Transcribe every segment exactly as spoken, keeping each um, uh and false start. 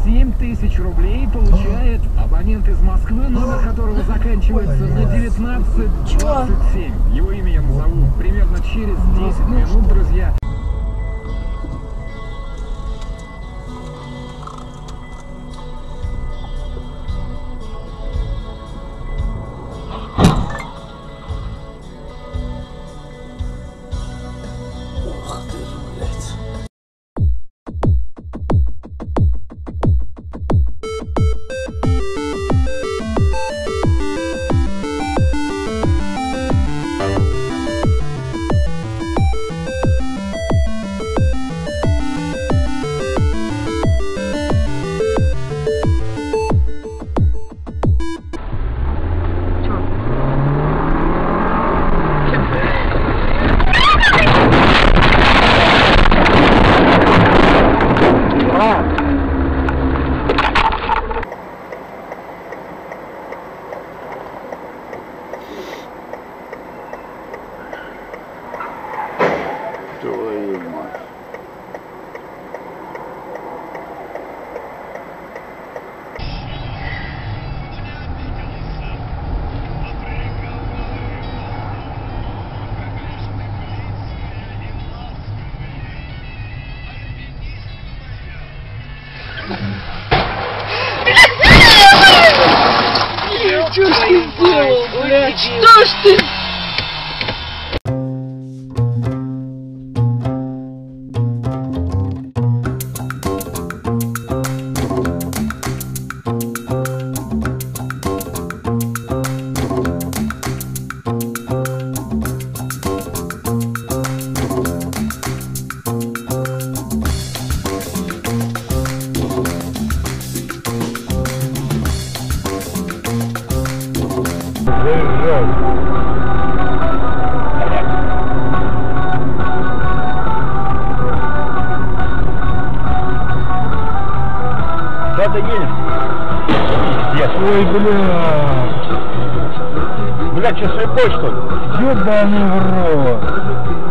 семь тысяч рублей получает абонент из Москвы, номер которого заканчивается на девятнадцать двадцать семь. Его имя я назову примерно через десять минут, друзья. Твою мать. Что ж ты сделал, блядь? Что ж ты? Куда ты едешь? Ой, бля. Бля, что, слепой, что ли? Ёбаный в рот.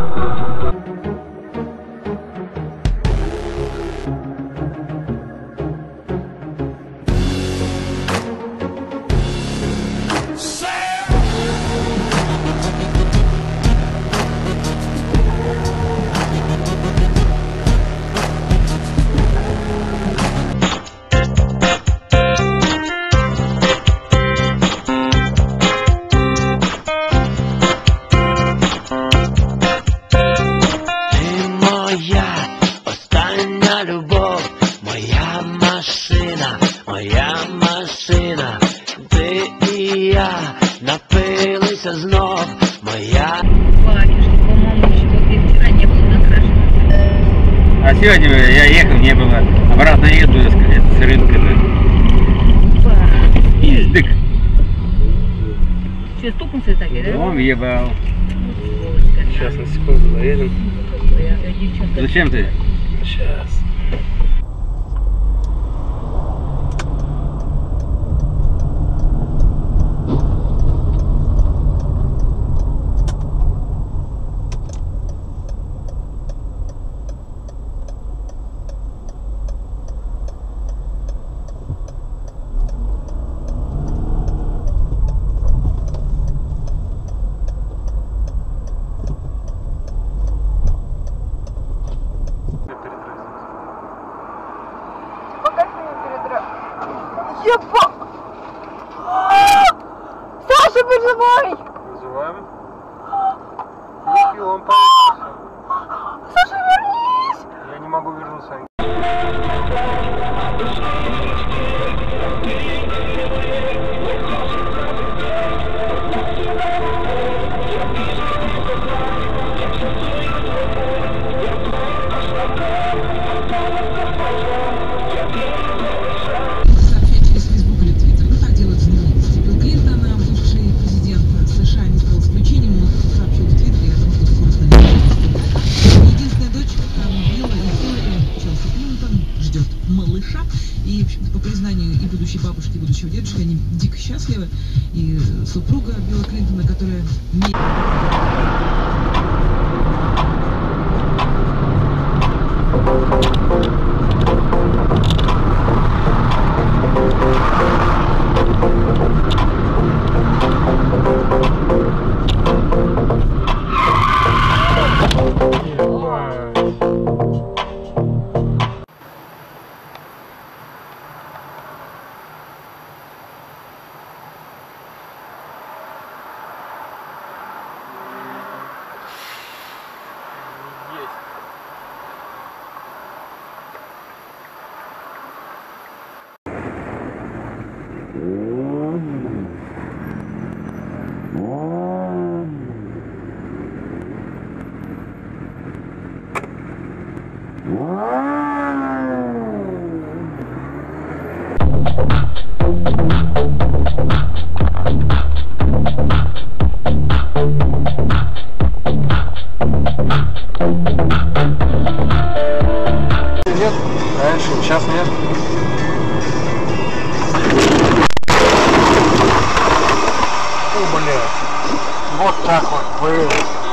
Моя машина, ты и я напилися знов, моя. Батюшки, по-моему, еще вчера не было накрашено. А сегодня я ехал, не было. Обратно еду, с рынка. Ездик. Что, стукнулся так, да? Он въебал. Сейчас на секунду заедем. Зачем ты? Сейчас. Ебать! Саша, вызывай! Вызываем. Не пил, он получится. Саша, вернись! Я не могу вернуться. И по признанию и будущей бабушки, и будущего дедушки, они дико счастливы. И супруга Билла Клинтона, которая... Нет, раньше, сейчас нет. О, блядь. Вот так вот, блядь.